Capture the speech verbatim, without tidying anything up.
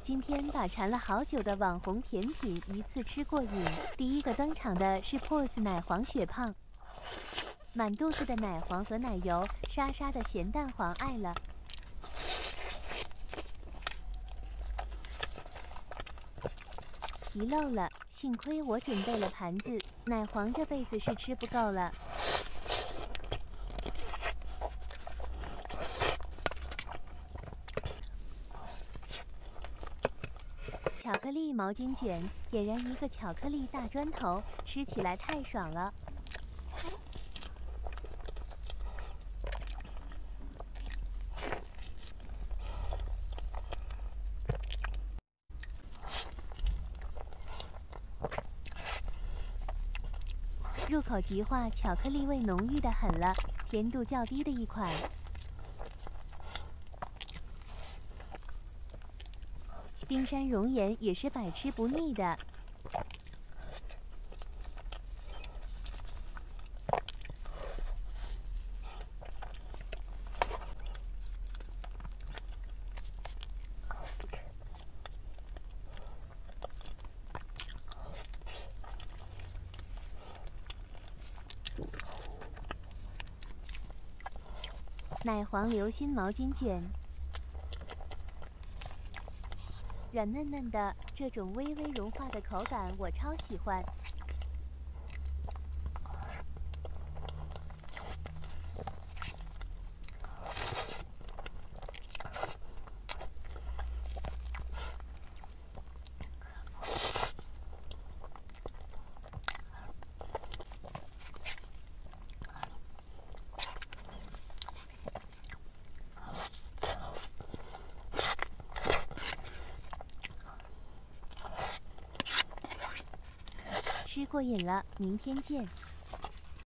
今天把馋了好久的网红甜品一次吃过瘾。第一个登场的是 P O S 奶黄雪胖，满肚子的奶黄和奶油，沙沙的咸蛋黄爱了。皮漏了，幸亏我准备了盘子，奶黄这辈子是吃不够了。巧克力毛巾卷，点燃一个巧克力大砖头，吃起来太爽了。入口即化，巧克力味浓郁的很了，甜度较低的一款。冰山熔岩也是百吃不腻的。奶黄流心毛巾卷，软嫩嫩的，这种微微融化的口感我超喜欢。吃过瘾了，明天见。